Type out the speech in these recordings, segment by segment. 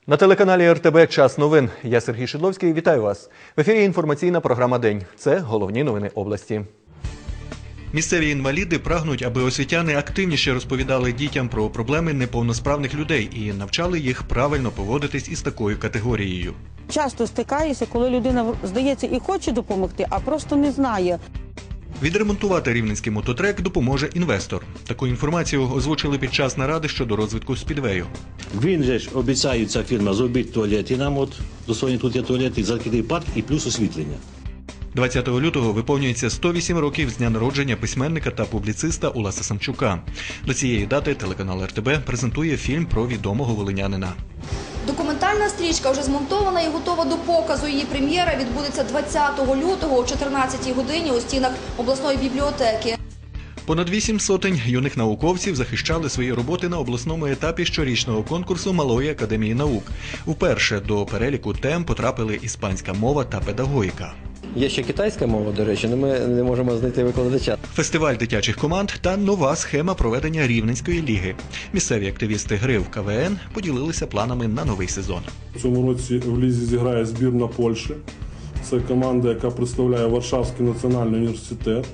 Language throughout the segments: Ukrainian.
На телеканалі РТБ «Час новин». Я Сергій Шидловський. Вітаю вас. В ефірі інформаційна програма «День». Це головні новини області. Місцеві інваліди прагнуть, аби освітяни активніше розповідали дітям про проблеми неповносправних людей і навчали їх правильно поводитись із такою категорією. Часто стикаюся, коли людина, здається, і хоче допомогти, а просто не знає. Відремонтувати рівненський мототрек допоможе інвестор. Таку інформацію озвучили під час наради щодо розвитку спідвею. Він же ж обіцяє, ця фірма, зробити туалети нам, достойні тут є туалети, закритий парк і плюс освітлення. 20 лютого виповнюється 108 років з дня народження письменника та публіциста Уласа Самчука. До цієї дати телеканал РТБ презентує фільм про відомого волинянина. Документальна стрічка вже змонтована і готова до показу. Її прем'єра відбудеться 20 лютого о 14-й годині у стінах обласної бібліотеки. Понад 8 сотень юних науковців захищали свої роботи на обласному етапі щорічного конкурсу Малої академії наук. Вперше до переліку тем потрапили іспанська мова та педагогіка. Є ще китайська мова, до речі, але ми не можемо знайти викладача. Фестиваль дитячих команд та нова схема проведення Рівненської ліги. Місцеві активісти гри в КВН поділилися планами на новий сезон. У цьому році в лізі зіграє збірна Польщі. Це команда, яка представляє Варшавський національний університет.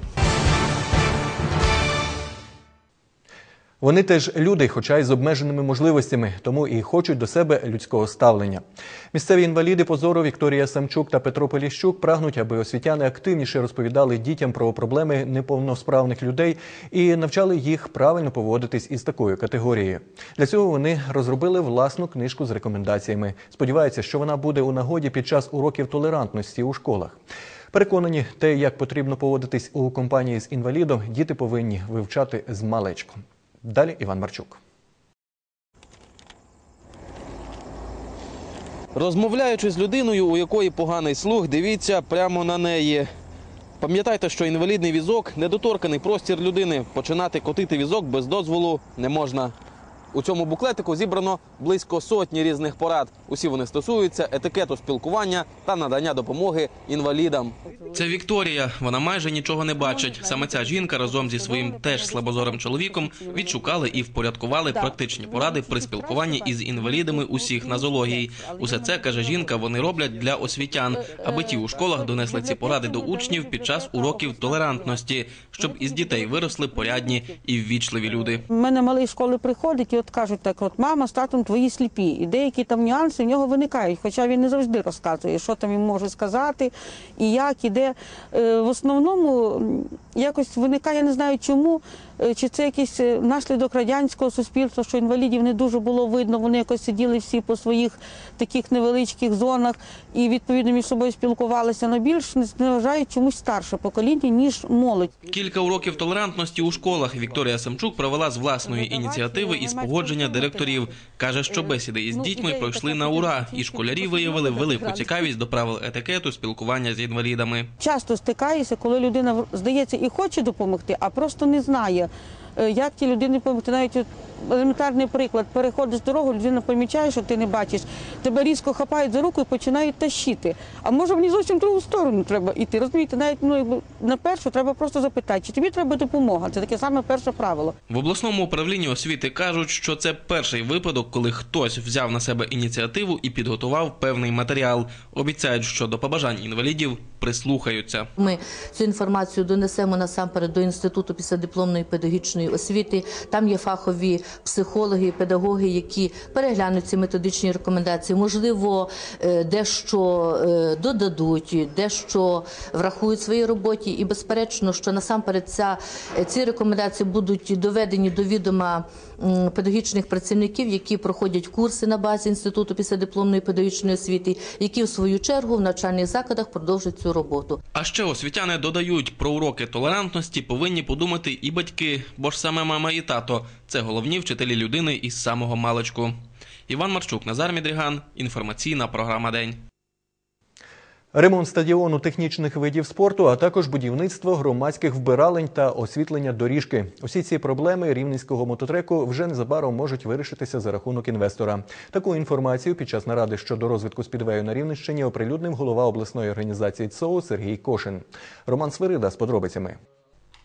Вони теж люди, хоча й з обмеженими можливостями, тому і хочуть до себе людського ставлення. Місцеві інваліди позору Вікторія Самчук та Петро Поліщук прагнуть, аби освітяни активніше розповідали дітям про проблеми неповносправних людей і навчали їх правильно поводитись із такою категорією. Для цього вони розробили власну книжку з рекомендаціями. Сподіваються, що вона буде у нагоді під час уроків толерантності у школах. Переконані, те, як потрібно поводитись у компанії з інвалідом, діти повинні вивчати змалечку. Далі Іван Марчук. Розмовляючи з людиною, у якої поганий слух, дивіться прямо на неї. Пам'ятайте, що інвалідний візок – недоторканий простір людини. Починати котити візок без дозволу не можна. У цьому буклетику зібрано близько сотні різних порад. Усі вони стосуються етикету спілкування та надання допомоги інвалідам. Це Вікторія. Вона майже нічого не бачить. Саме ця жінка разом зі своїм теж слабозорим чоловіком відшукали і впорядкували практичні поради при спілкуванні із інвалідами усіх нозологій. Усе це, каже жінка, вони роблять для освітян, аби ті у школах донесли ці поради до учнів під час уроків толерантності, щоб із дітей виросли порядні і ввічливі люди. У мене малий з школи приходить і кажуть так, мама з татом твої сліпі. І деякі там нюанси в нього виникають, хоча він не завжди розказує, що там він може сказати, і як, і де. В основному якось виникає, я не знаю чому, чи це якийсь наслідок радянського суспільства, що інвалідів не дуже було видно, вони якось сиділи всі по своїх таких невеличких зонах і відповідно між собою спілкувалися, але більш не вважають чомусь старше покоління, ніж молодь. Кілька уроків толерантності у школах Вікторія Самчук провела з власної ініціативи із погодження директорів. Каже, що бесіди із дітьми пройшли на ура, і школярі виявили велику цікавість до правил етикету спілкування з інвалідами. Часто стикаюся, коли людина, здається, і хоче допомогти, а просто не знає, як ті людини допомогти. Навіть елементарний приклад, переходиш дорогу, людина помічає, що ти не бачиш, тебе різко хапають за руку і починають тащити. А може мені зовсім в другу сторону треба йти, розумієте? Навіть на першу треба просто запитати, чи тобі треба допомога. Це таке саме перше правило. В обласному управлінні освіти кажуть, що це перший випадок, коли хтось взяв на себе ініціативу і підготував певний матеріал. Обіцяють, що до побажань інвалідів прислухаються. Ми цю інформацію донесемо насамперед до Інституту післядипломної педагогічної освіти. Там є фахові психологи, педагоги, які переглянуть ці методичні рекомендації. Можливо, дещо додадуть, дещо врахують в своїй роботі. І безперечно, що насамперед ці рекомендації будуть доведені до відома педагогічних працівників, які проходять курси на базі Інституту післядипломної педагогічної освіти, які в свою чергу в навчальних закладах продовжать цю роботу. А ще освітяни додають, про уроки толерантності повинні подумати і батьки, бо ж саме мама і тато – це головні вчителі людини із самого маличку. Іван Марчук, Назар Мідріган, інформаційна програма «День». Ремонт стадіону технічних видів спорту, а також будівництво громадських вбиралень та освітлення доріжки. Усі ці проблеми рівненського мототреку вже незабаром можуть вирішитися за рахунок інвестора. Таку інформацію під час наради щодо розвитку спідвею на Рівненщині оприлюднив голова обласної організації ЦОУ Сергій Кошин. Роман Свирида з подробицями.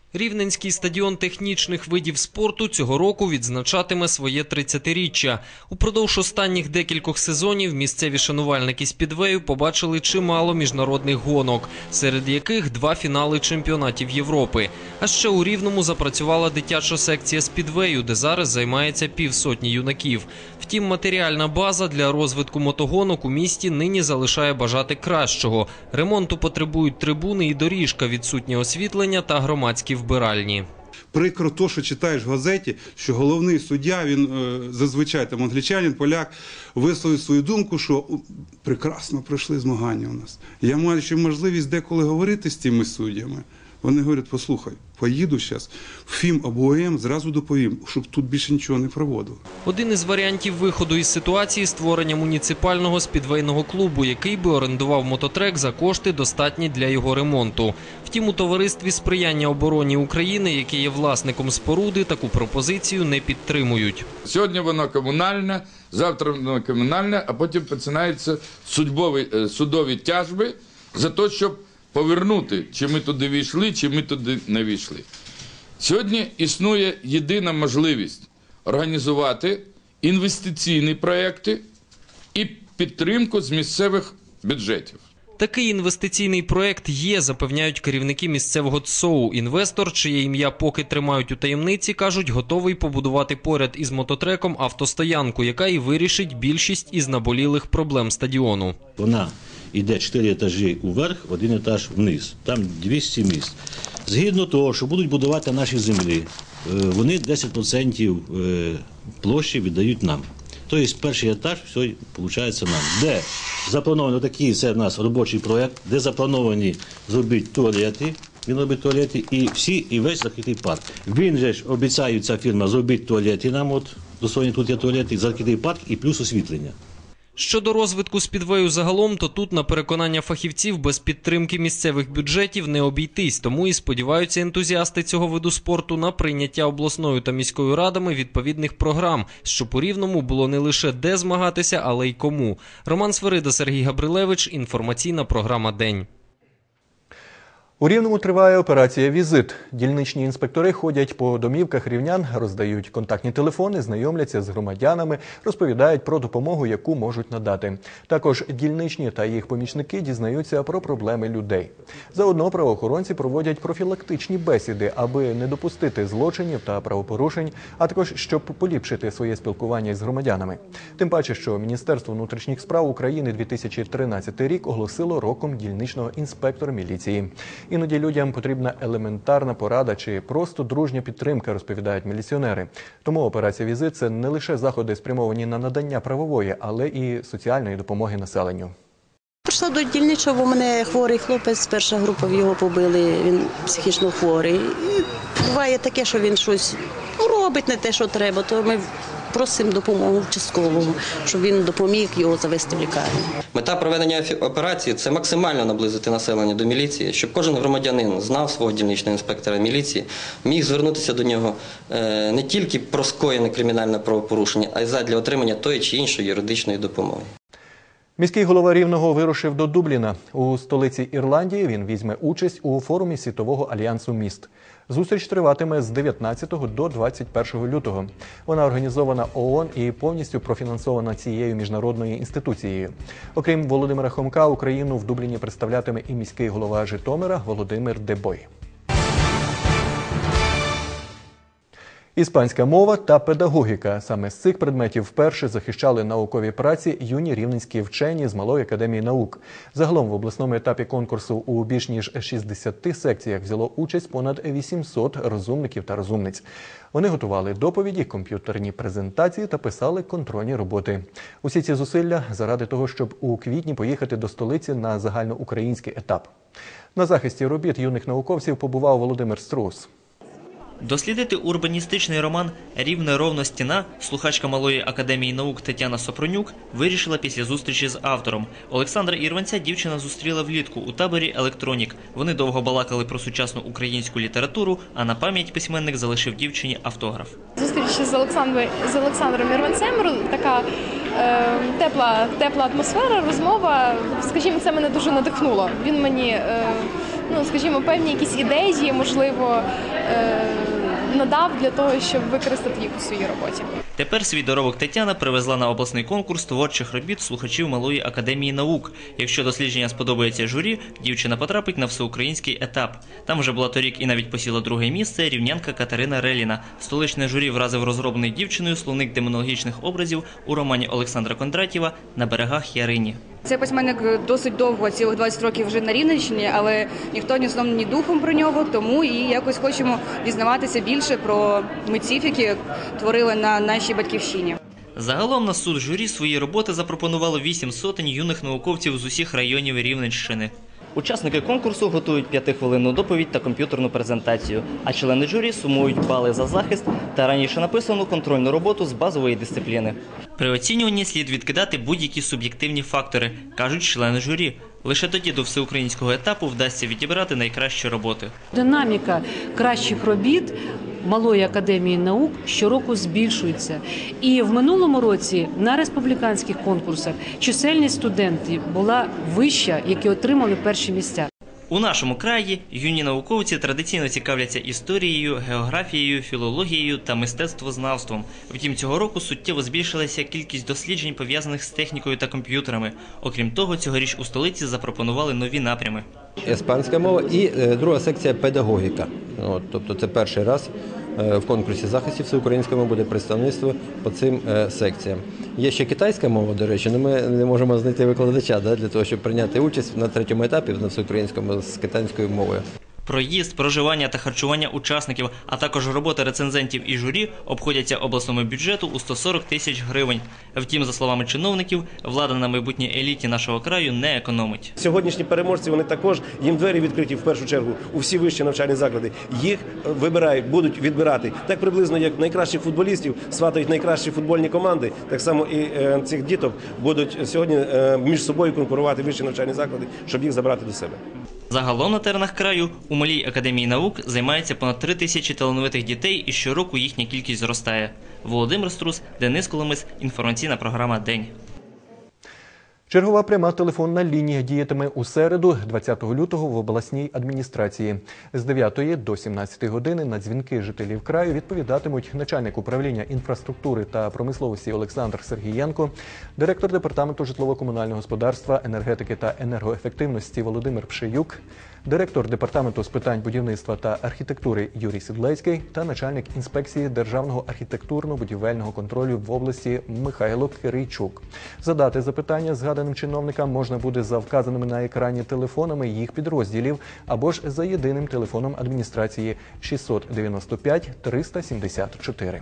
Рівненський стадіон технічних видів спорту цього року відзначатиме своє 30-річчя. Упродовж останніх декількох сезонів місцеві шанувальники спідвею побачили чимало міжнародних гонок, серед яких 2 фінали чемпіонатів Європи. А ще у Рівному запрацювала дитяча секція спідвею, де зараз займається півсотні юнаків. Втім, матеріальна база для розвитку мотогонок у місті нині залишає бажати кращого. Ремонту потребують трибуни і доріжка, відсутнє освітлення та громадські вбиральні. Прикро то, що читаєш в газеті, що головний суддя, він зазвичай там англічанин, поляк, висловив свою думку, що прекрасно пройшли змагання у нас. Я маю ще можливість деколи говорити з цими суддями. Вони говорять, послухай, поїду зараз в ФІМ або ОМ, зразу доповім, щоб тут більше нічого не проводили. Один із варіантів виходу із ситуації – створення муніципального спідвейного клубу, який би орендував мототрек за кошти, достатні для його ремонту. Втім, у товаристві сприяння обороні України, яке є власником споруди, таку пропозицію не підтримують. Сьогодні воно комунальне, завтра воно комунальне, а потім починаються судові тяжби за те, щоб повернути, чи ми туди війшли, чи ми туди не війшли. Сьогодні існує єдина можливість організувати інвестиційні проекти і підтримку з місцевих бюджетів. Такий інвестиційний проект є, запевняють керівники місцевого ЦОУ. Інвестор, чиє ім'я поки тримають у таємниці, кажуть, готовий побудувати поряд із мототреком автостоянку, яка і вирішить більшість із наболілих проблем стадіону. Вона йде 4 етажі уверх, 1 етаж вниз. Там 200 місць. Згідно того, що будуть будувати наші землі, вони 10% площі віддають нам. Тобто перший етаж, все виходить нам. Де заплановано такий, це в нас робочий проєкт, де заплановані зробити туалети, він робить туалети і весь закритий парк. Він же ж обіцяє, ця фірма, зробити туалети нам, от достойні тут є туалети, закритий парк і плюс освітлення. Щодо розвитку спідвею загалом, то тут, на переконання фахівців, без підтримки місцевих бюджетів не обійтись. Тому і сподіваються ентузіасти цього виду спорту на прийняття обласною та міською радами відповідних програм, щоб у Рівному було не лише де змагатися, але й кому. Роман Свирида, Сергій Габрилевич. Інформаційна програма «День». У Рівному триває операція «Візит». Дільничні інспектори ходять по домівках рівнян, роздають контактні телефони, знайомляться з громадянами, розповідають про допомогу, яку можуть надати. Також дільничні та їх помічники дізнаються про проблеми людей. Заодно правоохоронці проводять профілактичні бесіди, аби не допустити злочинів та правопорушень, а також щоб поліпшити своє спілкування з громадянами. Тим паче, що Міністерство внутрішніх справ України 2013 рік оголосило роком дільничного інспектора міліції. Іноді людям потрібна елементарна порада чи просто дружня підтримка, розповідають міліціонери. Тому операція «Візит» – це не лише заходи, спрямовані на надання правової, але і соціальної допомоги населенню. Прийшла до дільничого, у мене хворий хлопець, перша група, його побили, він психічно хворий. І буває таке, що він щось робить не те, що треба, то ми просимо допомогу участкового, щоб він допоміг його завести в лікарню. Мета проведення операції – це максимально наблизити населення до міліції, щоб кожен громадянин знав свого дільничного інспектора міліції, міг звернутися до нього не тільки про скоєне кримінальне правопорушення, а й задля отримання тої чи іншої юридичної допомоги. Міський голова Рівного вирушив до Дубліна. У столиці Ірландії він візьме участь у форумі Світового альянсу міст. Зустріч триватиме з 19 до 21 лютого. Вона організована ООН і повністю профінансована цією міжнародною інституцією. Окрім Володимира Хомка, Україну в Дубліні представлятиме і міський голова Житомира Володимир Дебой. Іспанська мова та педагогіка. Саме з цих предметів вперше захищали наукові праці юні рівненські вчені з Малої академії наук. Загалом в обласному етапі конкурсу у більш ніж 60 секціях взяло участь понад 800 розумників та розумниць. Вони готували доповіді, комп'ютерні презентації та писали контрольні роботи. Усі ці зусилля заради того, щоб у квітні поїхати до столиці на загальноукраїнський етап. На захисті робіт юних науковців побував Володимир Струс. Дослідити урбаністичний роман «Рівне ровно стіна» слухачка Малої академії наук Тетяна Сопронюк вирішила після зустрічі з автором. Олександра Ірванця дівчина зустріла влітку у таборі «Електронік». Вони довго балакали про сучасну українську літературу, а на пам'ять письменник залишив дівчині автограф. Зустріч з Олександром Ірванцем, така тепла атмосфера, розмова. Скажімо, це мене дуже надихнуло. Він мені ну, скажімо, певні якісь ідеї, можливо, надав для того, щоб використати їх у своїй роботі. Тепер свій доробок Тетяна привезла на обласний конкурс творчих робіт слухачів Малої академії наук. Якщо дослідження сподобається журі, дівчина потрапить на всеукраїнський етап. Там вже була торік і навіть посіла друге місце рівнянка Катерина Реліна. Столичне журі вразив розроблений дівчиною словник демонологічних образів у романі Олександра Кондратєва «На берегах Ярині». Цей письменник досить довго, цілих 20 років вже на Рівненщині, але ніхто ні сном, ні духом про нього, тому і якось хочемо дізнаватися більше про митців, які творили на нашій батьківщині. Загалом на суд журі свої роботи запропонувало 8 сотень юних науковців з усіх районів Рівненщини. Учасники конкурсу готують 5-хвилинну доповідь та комп'ютерну презентацію, а члени журі сумують бали за захист та раніше написану контрольну роботу з базової дисципліни. При оцінюванні слід відкидати будь-які суб'єктивні фактори, кажуть члени журі. Лише тоді до всеукраїнського етапу вдасться відібрати найкращі роботи. Динаміка кращих робіт Малої академії наук щороку збільшується. І в минулому році на республіканських конкурсах чисельність студентів була вища, які отримали перші місця. У нашому краї юні науковці традиційно цікавляться історією, географією, філологією та мистецтвознавством. Втім, цього року суттєво збільшилася кількість досліджень, пов'язаних з технікою та комп'ютерами. Окрім того, цьогоріч у столиці запропонували нові напрями. Іспанська мова і друга секція педагогіка. Тобто це перший раз в конкурсі захистів всеукраїнському буде представництво по цим секціям. Є ще китайська мова, до речі, але ми не можемо знайти викладача для того, щоб прийняти участь на третьому етапі на всеукраїнському з китайською мовою. Проїзд, проживання та харчування учасників, а також робота рецензентів і журі обходяться обласному бюджету у 140 тисяч гривень. Втім, за словами чиновників, влада на майбутній еліті нашого краю не економить. Сьогоднішні переможці, вони також, їм двері відкриті в першу чергу у всі вищі навчальні заклади. Їх вибирають, будуть відбирати. Так приблизно, як найкращих футболістів сватають найкращі футбольні команди, так само і цих діток будуть сьогодні між собою конкурувати вищі навчальні заклади, щоб їх забрати до себе. Загалом на теренах краю у Малій академії наук займається понад 3 тисячі талановитих дітей і щороку їхня кількість зростає. Володимир Струс, Денис Коломис, інформаційна програма «День». Чергова пряма телефонна лінія діятиме у середу, 20 лютого, в обласній адміністрації. З 9 до 17 години на дзвінки жителів краю відповідатимуть начальник управління інфраструктури та промисловості Олександр Сергієнко, директор департаменту житлово-комунального господарства, енергетики та енергоефективності Володимир Пшеюк, директор департаменту з питань будівництва та архітектури Юрій Сідлецький та начальник інспекції Державного архітектурно-будівельного контролю в області Михайло Кирийчук. Задати запитання згаданим чиновникам можна буде за вказаними на екрані телефонами їх підрозділів або ж за єдиним телефоном адміністрації 695 374.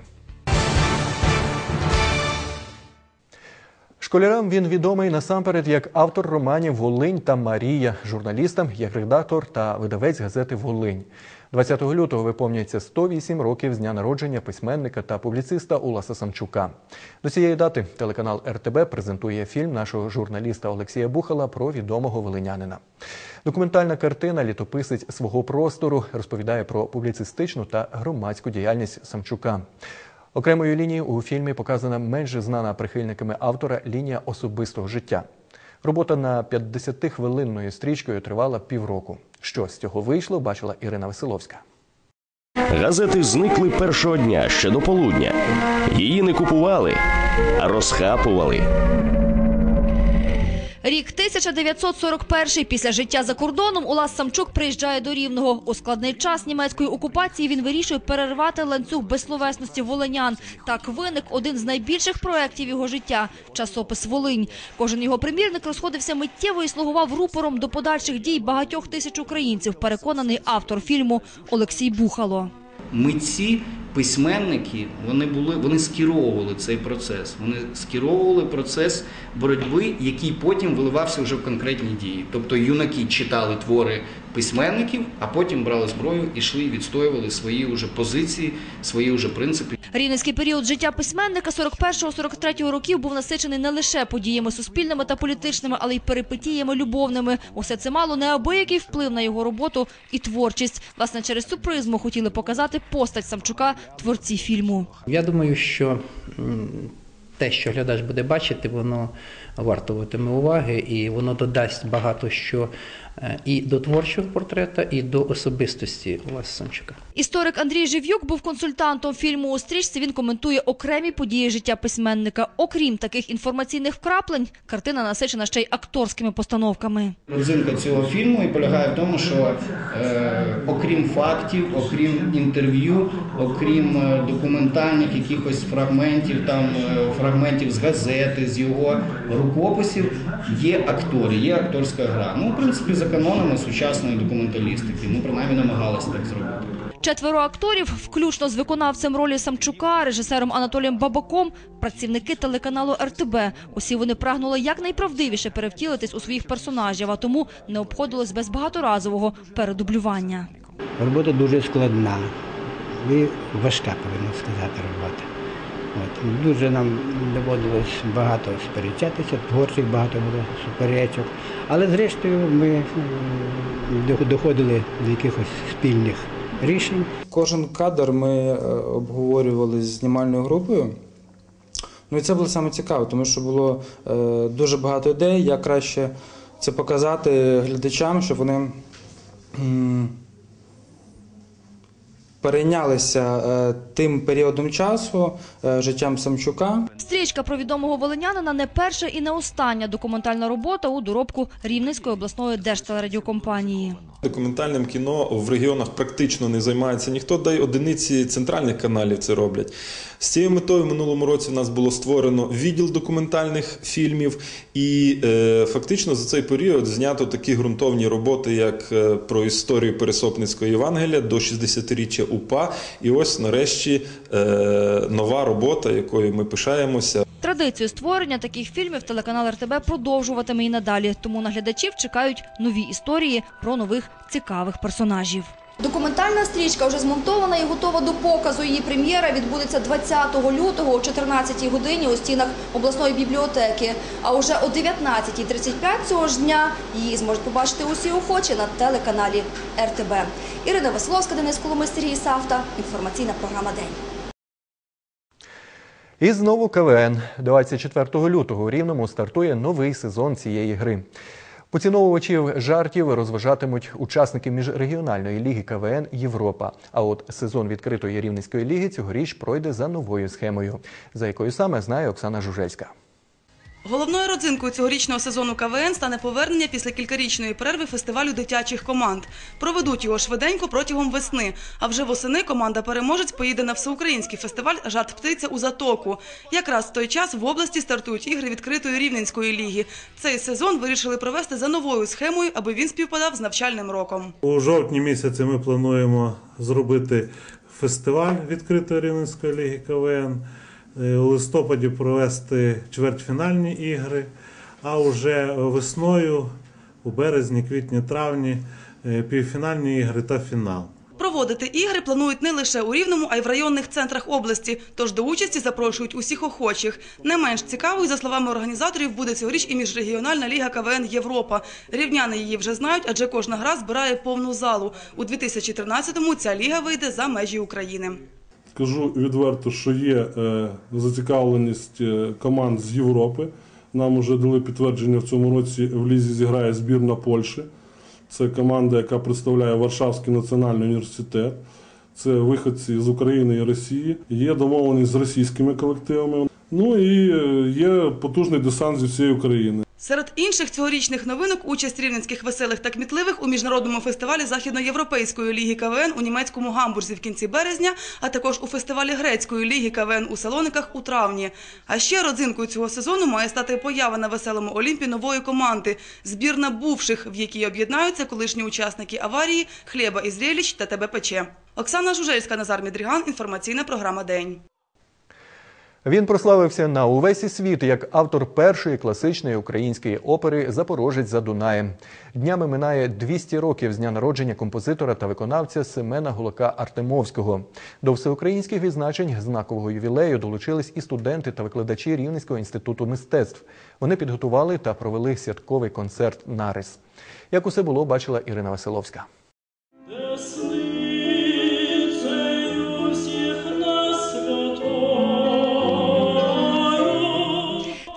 Школярам він відомий насамперед як автор романів «Волинь» та «Марія», журналістам як редактор та видавець газети «Волинь». 20 лютого виповнюється 108 років з дня народження письменника та публіциста Уласа Самчука. До цієї дати телеканал РТБ презентує фільм нашого журналіста Олексія Бухала про відомого волинянина. Документальна картина «Літописець свого простору» розповідає про публіцистичну та громадську діяльність Самчука. Окремою лінією у фільмі показана менш знана прихильниками автора лінія особистого життя. Робота на 50-хвилинною стрічкою тривала півроку. Що з цього вийшло, бачила Ірина Веселовська. Газети зникли першого дня, ще до полудня. Її не купували, а розхапували. Рік 1941. Після життя за кордоном Улас Самчук приїжджає до Рівного. У складний час німецької окупації він вирішує перервати ланцюг безсловесності волинян. Так виник один з найбільших проєктів його життя – часопис «Волинь». Кожен його примірник розходився миттєво і слугував рупором до подальших дій багатьох тисяч українців, переконаний автор фільму Олексій Бухало. Митці, письменники, вони скеровували цей процес. Вони скеровували процес боротьби, який потім виливався вже в конкретні дії. Тобто юнаки читали твори письменників, а потім брали зброю, йшли і відстоювали свої вже позиції, свої вже принципи. Рівненський період життя письменника 41-43 років був насичений не лише подіями суспільними та політичними, але й перипетіями любовними. Усе це мало неабиякий вплив на його роботу і творчість. Власне, через цю призму хотіли показати постать Самчука творці фільму. Я думаю, що те, що глядач буде бачити, воно вартуватиме уваги і воно додасть багато що і до творчого портрета, і до особистості Олеся Самчука. Історик Андрій Жив'юк був консультантом фільму «У стрічці». Він коментує окремі події життя письменника. Окрім таких інформаційних вкраплень, картина насичена ще й акторськими постановками. Родзинка цього фільму і полягає в тому, що окрім фактів, окрім інтерв'ю, окрім документальних якихось фрагментів, фрагментів з газети, з його рукописів, є актори, є акторська гра. Ну, в принципі, за канонами сучасної документалістики. Ми принаймні намагалися так зробити. 4 акторів, включно з виконавцем ролі Самчука, режисером Анатолієм Бабаком, працівники телеканалу РТБ. Усі вони прагнули якнайправдивіше перевтілитись у своїх персонажів, а тому не обходилось без багаторазового передублювання. Робота дуже складна і важка, повинна сказати, робота. Дуже нам доводилось багато сперечатися, творчих багато було суперечок, але зрештою ми доходили до якихось спільних рішень. Кожен кадр ми обговорювали з знімальною групою. Ну і це було саме цікаво, тому що було дуже багато ідей, як краще це показати глядачам, щоб вони перейнялися тим періодом часу, життям Самчука. Стрічка про відомого волинянина не перша і не остання документальна робота у доробку Рівненської обласної держтелерадіокомпанії. Документальним кіно в регіонах практично не займається ніхто, да й одиниці центральних каналів це роблять. З цією метою в минулому році в нас було створено відділ документальних фільмів і фактично за цей період знято такі ґрунтовні роботи, як про історію Пересопницького Євангелія до 60-річчя УПА. І ось нарешті нова робота, якою ми пишаємося. Традицію створення таких фільмів телеканал РТБ продовжуватиме і надалі. Тому на глядачів чекають нові історії про нових цікавих персонажів. Документальна стрічка вже змонтована і готова до показу. Її прем'єра відбудеться 20 лютого о 14-й годині у стінах обласної бібліотеки. А уже о 19:35 цього ж дня її зможуть побачити усі охочі на телеканалі РТБ. Ірина Веселовська, Денис Коломис, Сергій Савта. Інформаційна програма «День». І знову КВН. 24 лютого у Рівному стартує новий сезон цієї гри. Поціновувачів жартів розважатимуть учасники міжрегіональної ліги КВН «Європа». А от сезон відкритої Рівненської ліги цьогоріч пройде за новою схемою, за якою саме знає Оксана Жужельська. Головною родзинкою цьогорічного сезону КВН стане повернення після кількарічної перерви фестивалю дитячих команд. Проведуть його швиденько протягом весни. А вже восени команда-переможець поїде на всеукраїнський фестиваль «Жарт-птиця» у Затоку. Якраз в той час в області стартують ігри відкритої Рівненської ліги. Цей сезон вирішили провести за новою схемою, аби він співпадав з навчальним роком. У жовтні місяці ми плануємо зробити фестиваль відкритої Рівненської ліги КВН. У листопаді провести чвертьфінальні ігри, а вже весною, у березні, квітні, травні, півфінальні ігри та фінал. Проводити ігри планують не лише у Рівному, а й в районних центрах області, тож до участі запрошують усіх охочих. Не менш цікавою, за словами організаторів, буде цьогоріч і міжрегіональна ліга КВН «Європа». Рівняни її вже знають, адже кожна гра збирає повну залу. У 2013-му ця ліга вийде за межі України. Скажу відверто, що є зацікавленість команд з Європи. Нам вже дали підтвердження, в цьому році в лізі зіграє збірна Польщі. Це команда, яка представляє Варшавський національний університет. Це виходці з України і Росії. Є домовленість з російськими колективами. Ну і є потужний десант зі всієї України. Серед інших цьогорічних новинок – участь рівненських веселих та кмітливих у міжнародному фестивалі Західноєвропейської ліги КВН у німецькому Гамбурзі в кінці березня, а також у фестивалі Грецької ліги КВН у Салониках у травні. А ще родзинкою цього сезону має стати поява на Веселому Олімпі нової команди – збірна бувших, в якій об'єднаються колишні учасники аварії «Хлєба і Зрєліч» та «Тебе пече». Оксана Жужельська, Назар Мідріган. Інформаційна програма «День». Він прославився на увесь світ як автор першої класичної української опери «Запорожець за Дунаєм». Днями минає 200 років з дня народження композитора та виконавця Семена Гулака-Артемовського. До всеукраїнських відзначень знакового ювілею долучились і студенти та викладачі Рівненського інституту мистецтв. Вони підготували та провели святковий концерт «Нарис». Як усе було, бачила Ірина Веселовська.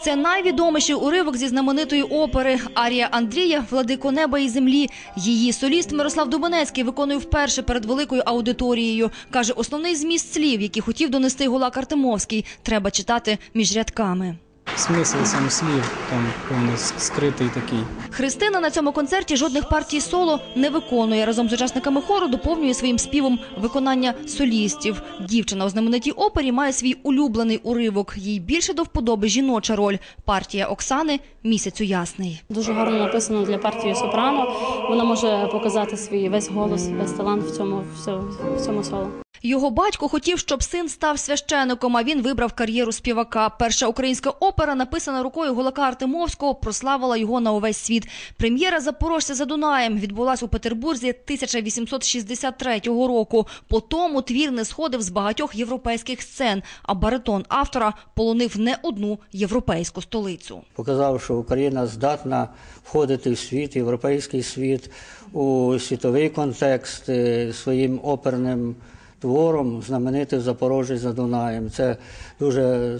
Це найвідоміший уривок зі знаменитої опери «Арія Андрія. Владико неба і землі». Її соліст Мирослав Дубенецький виконує вперше перед великою аудиторією. Каже, основний зміст слів, які хотів донести Гулак Артемовський, треба читати між рядками. Смисл сам слів там повний скритий такий. Христина на цьому концерті жодних партій соло не виконує. Разом з учасниками хору доповнює своїм співом виконання солістів. Дівчина у знаменитій опері має свій улюблений уривок. Їй більше до вподоби жіноча роль. Партія Оксани «Місяцю ясний». Дуже гарно написано для партії сопрано. Вона може показати свій весь голос, весь талант в цьому соло. Його батько хотів, щоб син став священиком, а він вибрав кар'єру співака. Перша українська опера, написана рукою Гулака Артемовського, прославила його на увесь світ. Прем'єра «Запорожця за Дунаєм» відбулась у Петербурзі 1863 року. По тому твір не сходив з багатьох європейських сцен, а баритон автора полонив не одну європейську столицю. Показав, що Україна здатна входити в світ, європейський світ, у світовий контекст своїм оперним твором, знаменитий «Запорожець за Дунаєм». Це дуже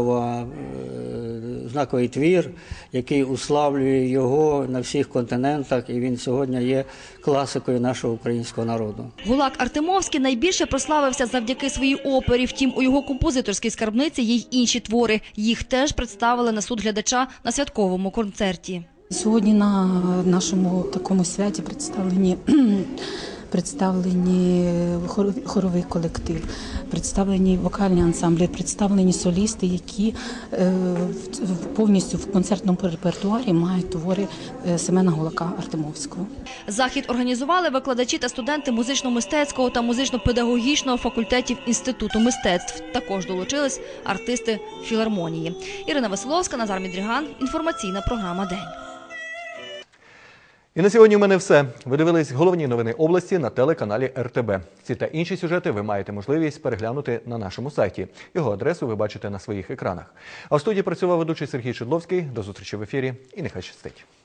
знаковий твір, який уславлює його на всіх континентах, і він сьогодні є класикою нашого українського народу. Гулак Артемовський найбільше прославився завдяки своїй опері, втім у його композиторській скарбниці є й інші твори. Їх теж представили на суд глядача на святковому концерті. Сьогодні на нашому такому святі представлені хоровий колектив, представлені вокальні ансамблі, представлені солісти, які повністю в концертному репертуарі мають твори Семена Гулака Артемовського. Захід організували викладачі та студенти музично-мистецького та музично-педагогічного факультетів Інституту мистецтв. Також долучились артисти філармонії. Ірина Веселовська, Назар Мідріган. Інформаційна програма «День». І на сьогодні у мене все. Ви дивились головні новини області на телеканалі РТБ. Ці та інші сюжети ви маєте можливість переглянути на нашому сайті. Його адресу ви бачите на своїх екранах. А в студії працював ведучий Сергій Шедловський. До зустрічі в ефірі і нехай щастить.